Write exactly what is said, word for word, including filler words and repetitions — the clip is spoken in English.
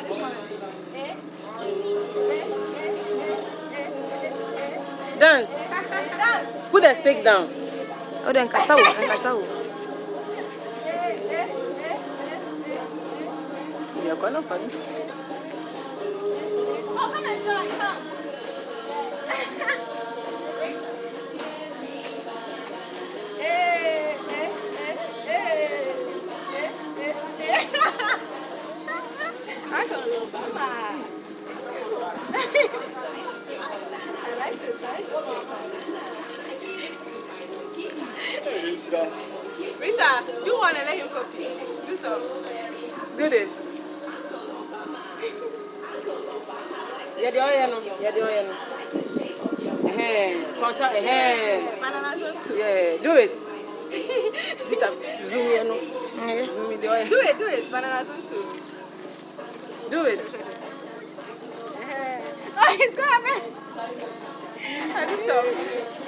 Dance. Put the sticks down. Oh, then Kasau, then Kasau. You're gonna find. Oh, come and join, come. Hey, hey, hey, hey, hey, hey, hey. I got a little mama. I like this. Rita, you want to let him copy? Do so. Do this. Yeah, the oil. Yeah, the oil. Hey, concert. Hey. Banana zone. Yeah, do it. Zita, zoom in. No. Zoom in the oil. Do it, do it. Banana zone too. Do it. Oh, he's going to have it. Have you stopped?